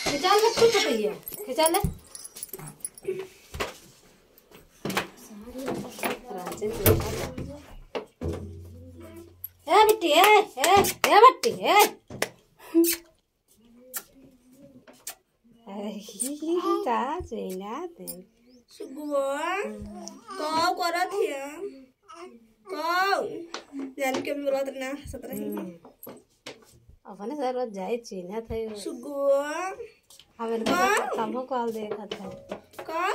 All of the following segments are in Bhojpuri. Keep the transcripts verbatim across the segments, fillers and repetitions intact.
खिंचा ले तू पतैया खिंचा ले ए बिट्टी ए ए ए बिट्टी ए का चैना दे सुगुआ कौ करत हिया कौ जान के बोलत ना हंसत रही अपने सर रोज जाए चीना थे सुगुआ हमें कामों को आल देखा था कौ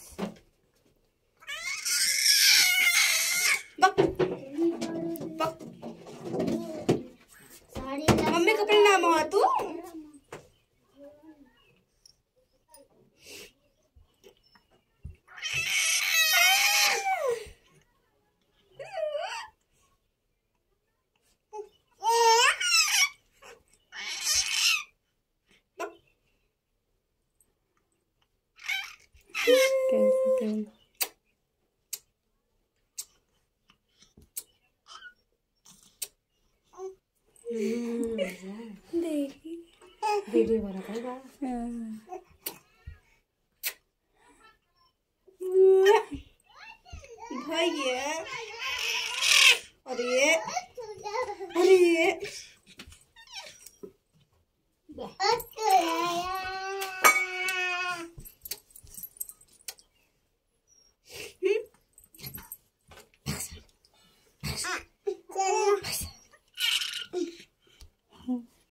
बक बक मम्मी का अपना नाम हुआ तू कैसे कैसे देखी वीडियो बना था भैया अरे अरे